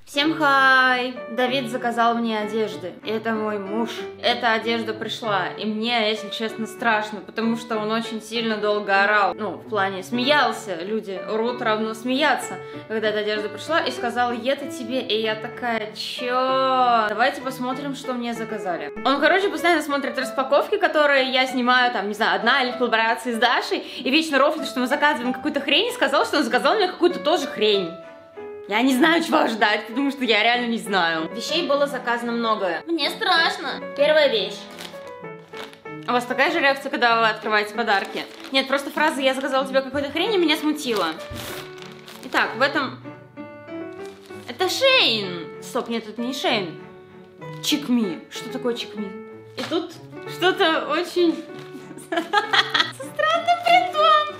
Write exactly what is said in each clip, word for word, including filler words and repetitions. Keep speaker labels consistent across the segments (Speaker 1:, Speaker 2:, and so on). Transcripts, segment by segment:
Speaker 1: Всем хай! Давид заказал мне одежды. Это мой муж. Эта одежда пришла, и мне, если честно, страшно, потому что он очень сильно долго орал. Ну, в плане смеялся. Люди рут равно смеяться. Когда эта одежда пришла и сказал: это тебе. И я такая: чё? Давайте посмотрим, что мне заказали. Он, короче, постоянно смотрит распаковки, которые я снимаю, там, не знаю, одна или в коллаборации с Дашей, и вечно рофлит, что мы заказываем какую-то хрень, и сказал, что он заказал мне какую-то тоже хрень. Я не знаю, чего ожидать, потому что я реально не знаю. Вещей было заказано многое. Мне страшно. Первая вещь. У вас такая же реакция, когда вы открываете подарки? Нет, просто фраза «я заказала тебе какую-то хрень» и меня смутила. Итак, в этом... Это Шейн. Стоп, нет, это не Шейн. Чикми. Что такое чикми? И тут что-то очень... со странным принтом.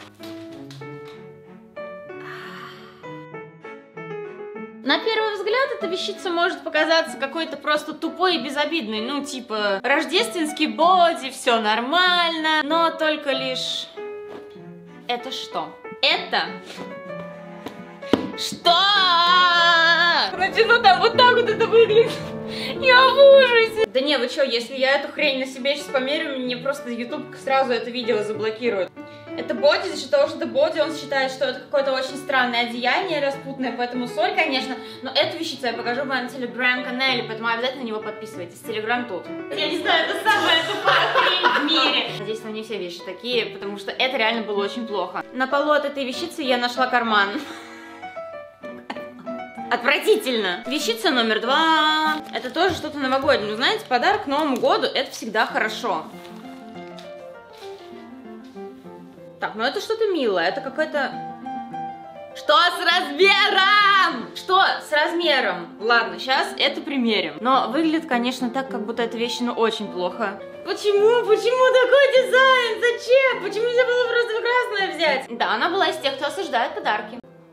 Speaker 1: На первый взгляд эта вещица может показаться какой-то просто тупой и безобидной, ну типа рождественский боди, все нормально, но только лишь... Это что? Это... Что? Ну там вот так вот это выглядит. Я в ужасе. Да не, вы что, если я эту хрень на себе сейчас померю, мне просто YouTube сразу это видео заблокирует. Это боди, за счет того, что это боди, он считает, что это какое-то очень странное одеяние, распутное, поэтому соль, конечно. Но эту вещицу я покажу в моем телеграм-канале, поэтому обязательно на него подписывайтесь. Телеграм тут. Я не знаю, это самая тупая хрень в мире. Надеюсь, что не все вещи такие, потому что это реально было очень плохо. На полу от этой вещицы я нашла карман. Отвратительно. Вещица номер два. Это тоже что-то новогоднее. Ну, знаете, подарок к Новому году — это всегда хорошо. Так, ну это что-то милое. Это какое-то... Что с размером? Что с размером? Ладно, сейчас это примерим. Но выглядит, конечно, так, как будто эта вещь, ну, очень плохо. Почему? Почему такой дизайн? Зачем? Почему нельзя было просто красное взять? Да, она была из тех, кто осуждает подарки.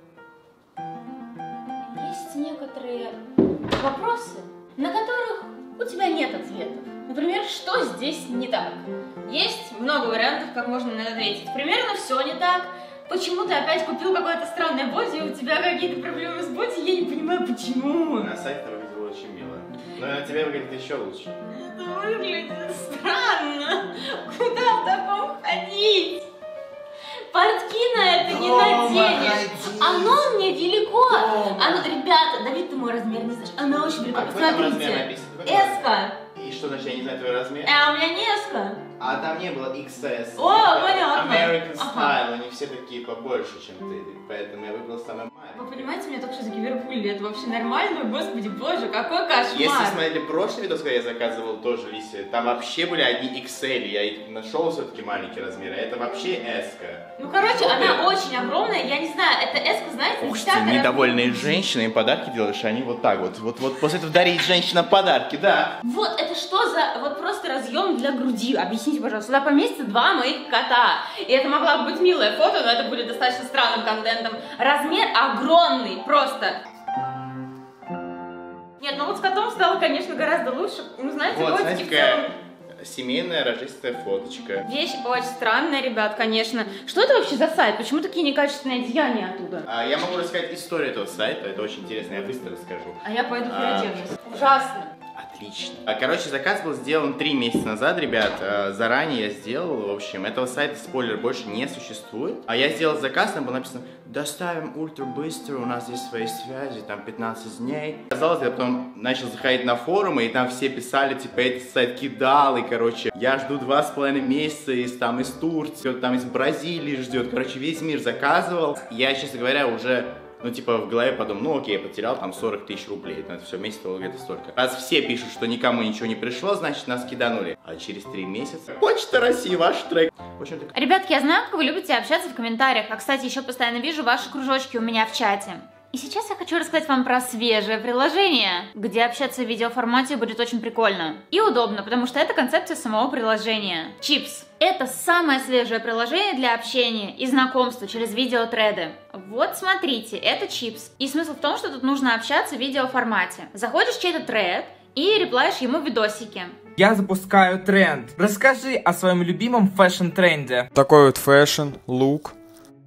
Speaker 1: Есть некоторые вопросы, на которых у тебя нет ответов. Например, что здесь не так? Есть много вариантов, как можно на это ответить. Примерно все не так. Почему ты опять купил какое-то странное боди, у тебя какие-то проблемы с боди, я не понимаю, почему.
Speaker 2: На сайте выглядело очень мило. Но на тебя выглядит еще лучше.
Speaker 1: Это выглядит странно. Куда в таком ходить? Портки на это не наденешь. Оно мне велико. Оно, ребята, Давид, ты мой размер не знаешь. Оно очень велико.
Speaker 2: А посмотрите.
Speaker 1: Эска.
Speaker 2: И что значит, я не знаю твой размер?
Speaker 1: А у меня не эска.
Speaker 2: А там не было икс эс.
Speaker 1: О, понятно.
Speaker 2: American Style,
Speaker 1: ага.
Speaker 2: Они все такие побольше, чем ты. Поэтому я выбрал самое маленькое.
Speaker 1: Вы понимаете, меня только что за киберпули. Это вообще нормально? Господи, боже, какой кошмар.
Speaker 2: Если смотрели прошлый видос, когда я заказывал тоже Лисе, там вообще были одни икс эль. Я их нашел все-таки маленькие размеры. А это вообще эска.
Speaker 1: Ну, короче, Супер. Она очень огромная. Я не знаю, это эска, знаете,
Speaker 2: ух ты, недовольные женщины им подарки делаешь, они вот так вот. Вот, вот после этого дарить женщинам подарки, да.
Speaker 1: Вот, это что за вот просто разъем для груди? Объясните, пожалуйста. Сюда поместится два моих кота. И это могла бы быть милое фото, но это будет достаточно странным контентом. Размер огромный, просто. Нет, ну вот с котом стало, конечно, гораздо лучше. Ну, знаете,
Speaker 2: вот,
Speaker 1: знаете,
Speaker 2: какая семейная рождественская фоточка.
Speaker 1: Вещь очень странная, ребят, конечно. Что это вообще за сайт? Почему такие некачественные одеяния оттуда?
Speaker 2: А, я могу рассказать историю этого сайта, это очень интересно, я быстро расскажу.
Speaker 1: А я пойду переоденусь.
Speaker 2: А...
Speaker 1: Ужасно.
Speaker 2: Отлично. Короче, заказ был сделан три месяца назад, ребят. Заранее я сделал. В общем, этого сайта, спойлер, больше не существует. А я сделал заказ, там было написано: доставим ультра быстро, у нас здесь свои связи, там пятнадцать дней. Казалось, я потом начал заходить на форумы, и там все писали, типа, этот сайт кидал, и, короче, я жду два с половиной месяца из, там, из Турции, там из Бразилии ждет. Короче, весь мир заказывал. Я, честно говоря, уже... Ну, типа, в голове подумал, ну, окей, я потерял там сорок тысяч рублей. Это все вместе было где-то столько. Раз все пишут, что никому ничего не пришло, значит, нас киданули. А через три месяца... Почта России, ваш трек. В общем, так...
Speaker 1: Ребятки, я знаю, как вы любите общаться в комментариях. А, кстати, еще постоянно вижу ваши кружочки у меня в чате. И сейчас я хочу рассказать вам про свежее приложение, где общаться в видеоформате будет очень прикольно и удобно, потому что это концепция самого приложения. Чипс. Это самое свежее приложение для общения и знакомства через видеотреды. Вот смотрите, это Чипс. И смысл в том, что тут нужно общаться в видеоформате. Заходишь в чей-то тред и реплаешь ему видосики.
Speaker 3: Я запускаю тренд. Расскажи о своем любимом фэшн-тренде.
Speaker 4: Такой вот фэшн, лук.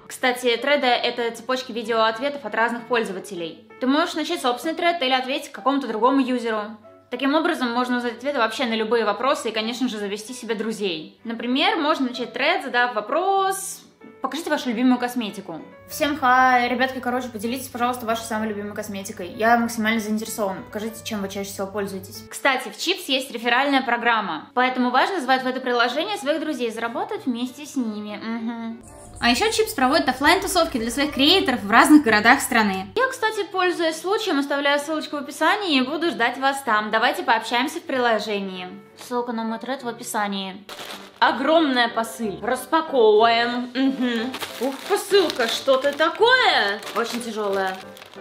Speaker 1: Кстати, треды — это цепочки видеоответов от разных пользователей. Ты можешь начать собственный тред или ответить какому-то другому юзеру. Таким образом, можно узнать ответы вообще на любые вопросы и, конечно же, завести себе друзей. Например, можно начать тред, задав вопрос: покажите вашу любимую косметику. Всем хай, ребятки, короче, поделитесь, пожалуйста, вашей самой любимой косметикой. Я максимально заинтересована. Покажите, чем вы чаще всего пользуетесь. Кстати, в Chips есть реферальная программа, поэтому важно звать в это приложение своих друзей, заработать вместе с ними. Угу. А еще Chips проводит оффлайн-тусовки для своих креаторов в разных городах страны. Я, кстати, пользуясь случаем, оставляю ссылочку в описании и буду ждать вас там. Давайте пообщаемся в приложении. Ссылка на мой тред в описании. Огромная посыль. Распаковываем. Угу. Ух, посылка, что-то такое. Очень тяжелая.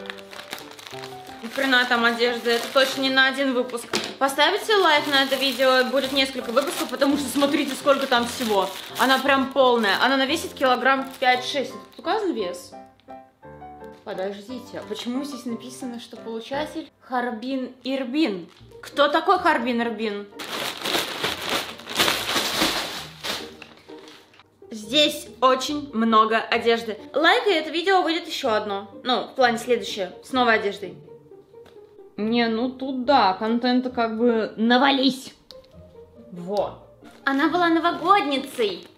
Speaker 1: Ни хрена там одежда, это точно не на один выпуск. Поставите лайк на это видео, будет несколько выпусков, потому что смотрите, сколько там всего. Она прям полная, она навесит килограмм пять-шесть. Тут указан вес? Подождите, а почему здесь написано, что получатель Харбин Ирбин? Кто такой Харбин Ирбин? Здесь очень много одежды. Лайк, и это видео выйдет еще одно. Ну, в плане следующее, с новой одеждой. Не, ну тут да, контента как бы навались. Во. Она была новогодницей.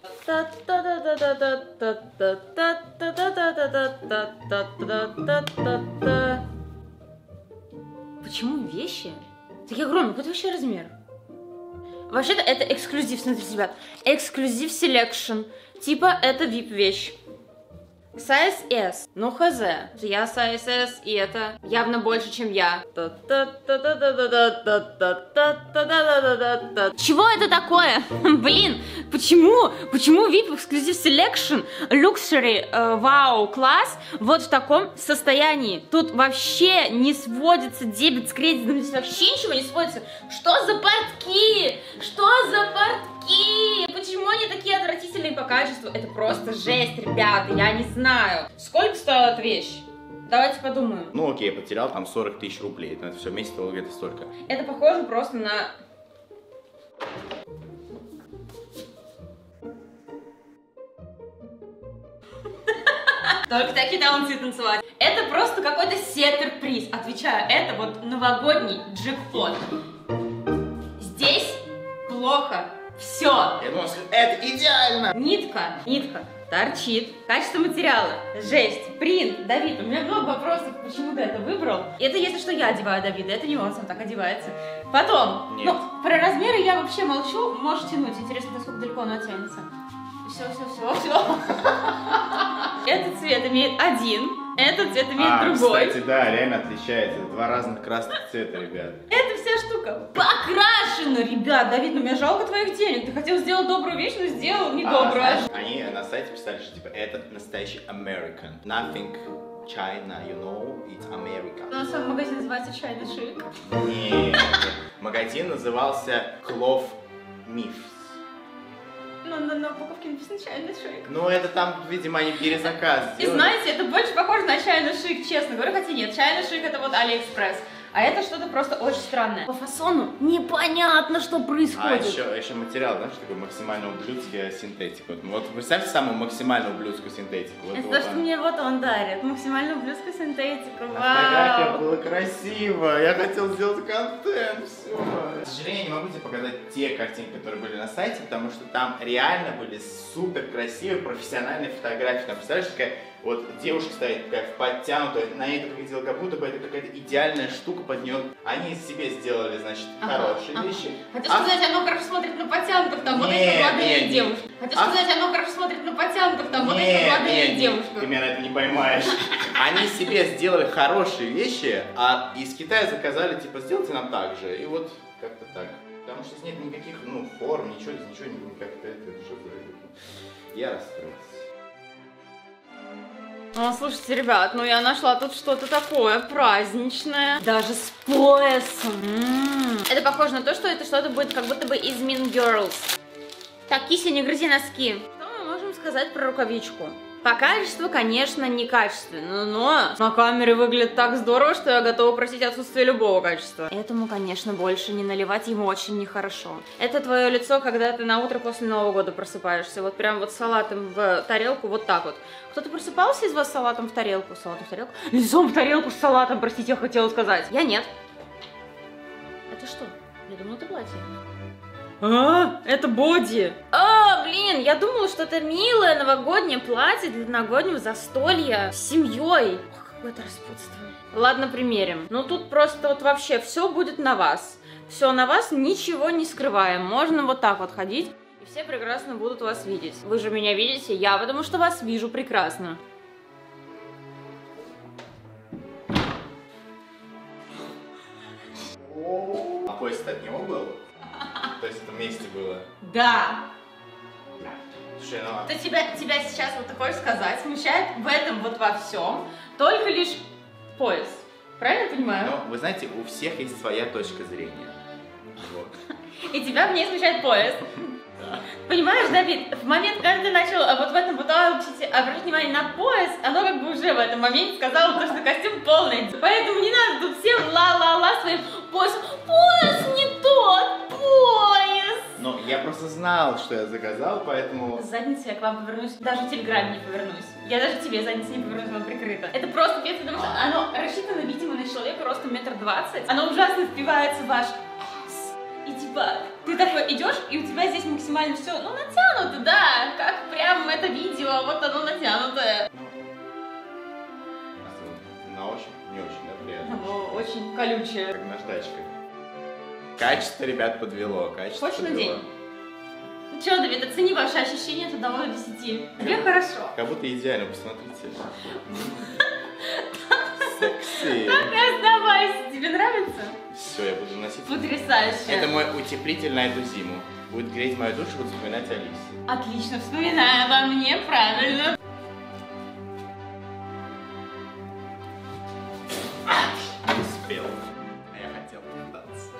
Speaker 1: Почему вещи такие огромные? Какой вообще размер? Вообще-то это эксклюзив, смотрите, ребят. Эксклюзив селекшн. Типа это ви ай пи-вещь. Size S. Ну хз. Я size S, и это явно больше, чем я. Чего это такое? Блин, почему? Почему ви ай пи Exclusive Selection Luxury Wow класс вот в таком состоянии? Тут вообще не сводится дебет с кредитом, здесь вообще ничего не сводится. Что за портки? Что за портки? Почему они такие отвратительные по качеству? Это просто жесть, ребята, я не знаю. Сколько стоит эта вещь? Давайте подумаем.
Speaker 2: Ну окей, потерял там сорок тысяч рублей. Это все вместе было где-то столько.
Speaker 1: Это похоже просто на... Только такие таланты танцевать. Это просто какой-то сеттер-приз. Отвечаю, это вот новогодний джекпот. Здесь плохо. Все.
Speaker 2: Я думал, что это идеально.
Speaker 1: Нитка, нитка торчит. Качество материала. Жесть. Принт. Давид, у меня много вопросов, почему ты это выбрал. Это если что я одеваю Давида, это не он сам так одевается. Потом,
Speaker 2: Нет.
Speaker 1: ну, про размеры я вообще молчу. Можешь тянуть. Интересно, насколько далеко оно тянется. Все, все, все, все. Этот цвет имеет один, этот цвет имеет
Speaker 2: а,
Speaker 1: другой.
Speaker 2: Кстати, да, реально отличается. Два разных красных цвета, ребят.
Speaker 1: Эта вся штука покрашена, ребят. Давид, ну мне жалко твоих денег. Ты хотел сделать добрую вещь, но сделал недобрую.
Speaker 2: А, знаешь, они на сайте писали, что типа это настоящий American. Nothing China, you know, it's America.
Speaker 1: У нас магазин называется China Chic.
Speaker 2: Нет, магазин назывался Cloth Myths.
Speaker 1: Но на, на упаковке написано China Chic.
Speaker 2: Ну это там, видимо, они перезаказ
Speaker 1: И
Speaker 2: сделали.
Speaker 1: знаете, это больше похоже на China Chic, честно говорю, хотя нет, China Chic это вот AliExpress. А это что-то просто очень странное. По фасону непонятно, что
Speaker 2: А
Speaker 1: происходит.
Speaker 2: еще, еще материал, знаешь, такой максимально ублюдская синтетика. Вот, вот представьте самую максимально ублюдскую синтетику. Вот,
Speaker 1: Это
Speaker 2: вот
Speaker 1: то, что мне вот он дарит. Максимально ублюдская синтетика.
Speaker 2: Фотография
Speaker 1: Вау.
Speaker 2: была красиво, я хотел сделать контент, все. К сожалению, я не могу тебе показать те картинки, которые были на сайте, потому что там реально были супер красивые профессиональные фотографии. Там, представляешь, такая вот девушка стоит такая в подтянутая, на ней только хотела, как будто бы это какая-то идеальная штука под нее. Они себе сделали, значит,
Speaker 1: Ага,
Speaker 2: хорошие
Speaker 1: ага.
Speaker 2: вещи.
Speaker 1: Хотел
Speaker 2: А-
Speaker 1: сказать, оно хорошо смотрит на подтянутых, там вот
Speaker 2: Нет,
Speaker 1: эти молодые
Speaker 2: нет,
Speaker 1: девушки. Хотел
Speaker 2: А-
Speaker 1: сказать, оно хорошо смотрит на подтянутых, там вот эти
Speaker 2: Нет,
Speaker 1: молодые
Speaker 2: нет,
Speaker 1: девушки.
Speaker 2: ты меня на это не поймаешь. Они себе сделали хорошие вещи, а из Китая заказали, типа, сделайте нам так же. И вот как-то так. Потому что здесь нет никаких, ну, форм, ничего, здесь ничего не как-то это уже я расстроился.
Speaker 1: Ну, слушайте, ребят, ну я нашла тут что-то такое праздничное. Даже с поясом. М-м. Это похоже на то, что это что-то будет как будто бы из Mean Girls. Так, кися, не грызи носки. Что мы можем сказать про рукавичку? По качеству, конечно, не качественно, но на камере выглядит так здорово, что я готова простить отсутствие любого качества. Этому, конечно, больше не наливать, ему очень нехорошо. Это твое лицо, когда ты на утро после Нового года просыпаешься, вот прям вот с салатом в тарелку, вот так вот. Кто-то просыпался из вас с салатом в тарелку? Салатом в тарелку? Лицом в тарелку с салатом, простите, я хотела сказать. Я нет. Это что? Я думала, это платье. А, это боди. А, блин, я думала, что это милое новогоднее платье для новогоднего застолья с семьей. Ох, какое-то распутство. Ладно, примерим. Ну тут просто вот вообще все будет на вас. Все на вас, ничего не скрываем. Можно вот так вот ходить, и все прекрасно будут вас видеть. Вы же меня видите, я потому что вас вижу прекрасно.
Speaker 2: А поезд от него был? То есть это вместе было?
Speaker 1: Да.
Speaker 2: Слушай, ну...
Speaker 1: Это тебя, тебя сейчас, вот ты хочешь сказать, смущает в этом вот во всем только лишь пояс. Правильно понимаю?
Speaker 2: Ну, вы знаете, у всех есть своя точка зрения. Вот.
Speaker 1: И тебя в ней смущает пояс.
Speaker 2: Да.
Speaker 1: Понимаешь, Давид, в момент, когда ты начал а вот в этом вот аутфите обратить внимание на пояс, оно как бы уже в этом моменте сказало, то, что костюм полный. Поэтому не надо тут всем ла-ла-ла своим поясом. Пояс не тот, пояс!
Speaker 2: Ну, я просто знал, что я заказал, поэтому...
Speaker 1: С задницы я к вам повернусь, даже в телеграме не повернусь. Я даже тебе задницей не повернусь, оно прикрыто. Это просто пец, потому что оно рассчитано, видимо, на человека ростом метр двадцать. Оно ужасно впивается в ваш... И типа, ты такой идешь, и у тебя здесь максимально все, ну, натянуто, да, как прям это видео, вот оно натянутое.
Speaker 2: На ощупь не очень, да, приятно?
Speaker 1: Оно очень колючее.
Speaker 2: Как наждачка. Качество, ребят, подвело, качество
Speaker 1: Хочешь
Speaker 2: подвело.
Speaker 1: надень? Ну что, Давид, оцени ваши ощущения от одного до десяти. Тебе хорошо.
Speaker 2: Как будто идеально, посмотрите. Секси.
Speaker 1: Так и оставайся, тебе нравится?
Speaker 2: Все, я буду носить.
Speaker 1: Потрясающе.
Speaker 2: Это мой утеплитель на эту зиму. Будет греть мою душу, буду вспоминать Алисе.
Speaker 1: Отлично, вспоминаю обо мне, правильно.
Speaker 2: Не успел. А я хотел попытаться.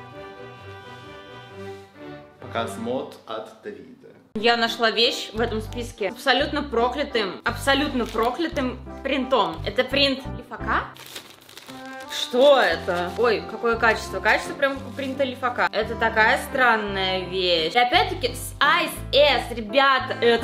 Speaker 2: Показ мод от Давида.
Speaker 1: Я нашла вещь в этом списке с абсолютно проклятым, абсолютно проклятым принтом. Это принт лифака? Что это? Ой, какое качество. Качество прям как у принта лифака. Это такая странная вещь. И опять-таки с Ice S, ребята, это...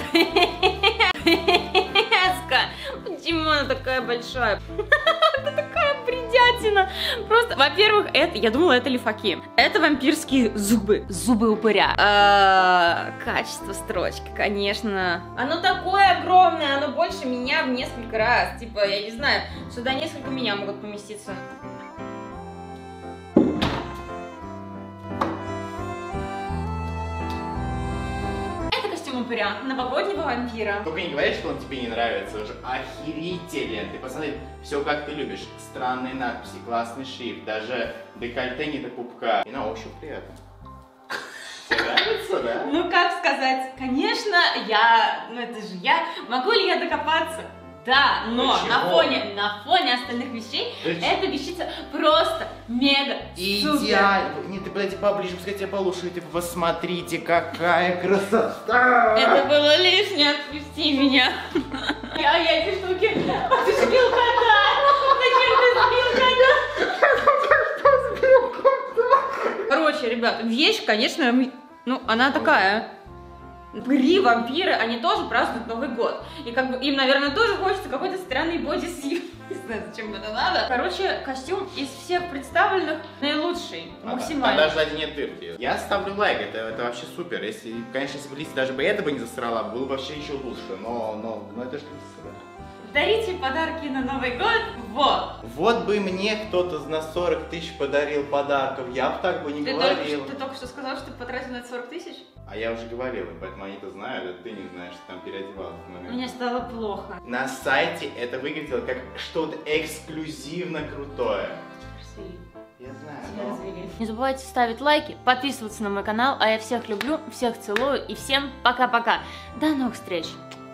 Speaker 1: Почему она такая большая? Это такая бредятина. Просто, во-первых, это, я думала, это лифаки. Это вампирские зубы. Зубы упыря. А, качество строчки, конечно. Оно такое огромное, оно больше меня в несколько раз. Типа, я не знаю, сюда несколько меня могут поместиться. Упыря, новогоднего вампира.
Speaker 2: Только не говори, что он тебе не нравится, он же охерителен. Ты посмотри, все как ты любишь. Странные надписи, классный шрифт, даже декольте не до пупка. И на ощупь приятно. Тебе нравится, да?
Speaker 1: Ну как сказать, конечно, я, ну это же я, могу ли я докопаться? Да, но
Speaker 2: Почему?
Speaker 1: на фоне, на фоне остальных вещей
Speaker 2: Почему?
Speaker 1: эта вещица просто мега супер.
Speaker 2: Идеально. Нет, ты подойди поближе, пускай тебя получше. Ты посмотрите, какая красота.
Speaker 1: Это было лишнее, отпусти меня. Я, я эти штуки. Ты сбил кота. Зачем ты сбил кота? Короче, ребят, вещь, конечно, ну, она такая. Упыри, вампиры, они тоже празднуют Новый год. И как бы им, наверное, тоже хочется какой-то странный боди-сьют. Не знаю, зачем это надо. Короче, костюм из всех представленных наилучший, максимально.
Speaker 2: А, а даже сзади нет дырки. Я ставлю лайк, это, это вообще супер. Если, конечно, если бы Лиса даже бы это бы не засрала, было бы вообще еще лучше. Но, но, но это же Лиса, да.
Speaker 1: Дарите подарки на Новый год, вот.
Speaker 2: Вот бы мне кто-то на сорок тысяч подарил подарков, я бы так бы не
Speaker 1: Ты
Speaker 2: говорил.
Speaker 1: только, ты только что сказал, что ты потратил на это сорок тысяч?
Speaker 2: А я уже говорил, поэтому они-то знают, а ты не знаешь, что там переодевался в момент.
Speaker 1: Мне стало плохо.
Speaker 2: На сайте это выглядело как что-то эксклюзивно крутое. Я знаю, но...
Speaker 1: Не забывайте ставить лайки, подписываться на мой канал, а я всех люблю, всех целую и всем пока-пока. До новых встреч!